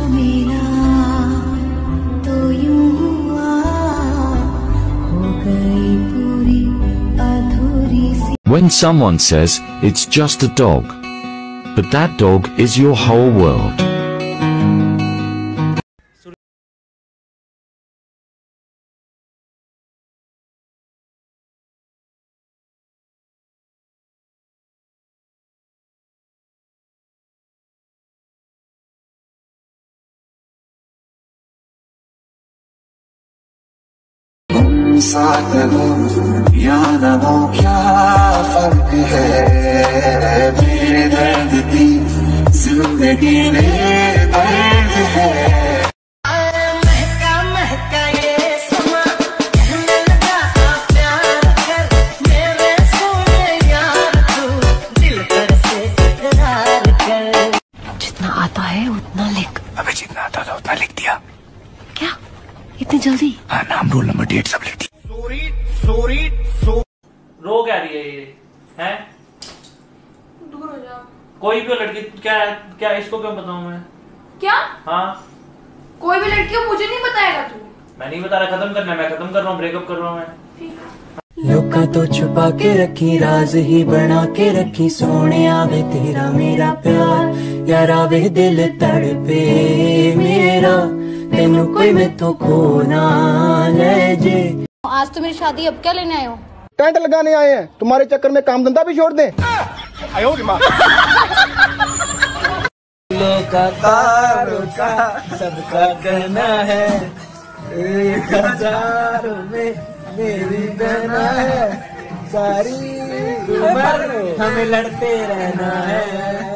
मेरा तो यूं हुआ, हो गई पूरी अधूरी सी। When someone says it's just a dog, but that dog is your whole world. साथ हो या न हो क्या फर्क है, मेरे दर्द की जिंदगी में दर्द है। महका महका ये समा कहने लगा प्यार कर, मेरे सोने यार तू दिल पर से इकरार कर। जितना आता है उतना लिख। अबे जितना आता था उतना लिख दिया। क्या इतनी जल्दी? हाँ, नाम रोल नंबर डेट सब लिख दिया। रो क्या रही है ये हैं? दूर हो जाओ। कोई भी लड़की क्या क्या इसको क्यों बताऊं मैं? क्या? हाँ, कोई भी लड़की को मुझे नहीं बताएगा तू? मैं नहीं बता रहा, खत्म करना है, मैं खत्म कर रहा हूँ, ब्रेकअप कर रहा हूँ मैं। लोका तो छुपा के रखी, राज ही बना के रखी, सोने आवे तेरा मेरा प्यार, यार आवे दिल तड़पे मेरा, तेनू कोई में तो खो ना ले जे। आज तो मेरी शादी, अब क्या लेने आए हो? टेंट लगाने आए हैं, तुम्हारे चक्कर में काम धंधा भी छोड़ दें। लोका का सबका कहना है, 1000 में मेरी बहना है, सारी उम्र हमें लड़ते रहना है।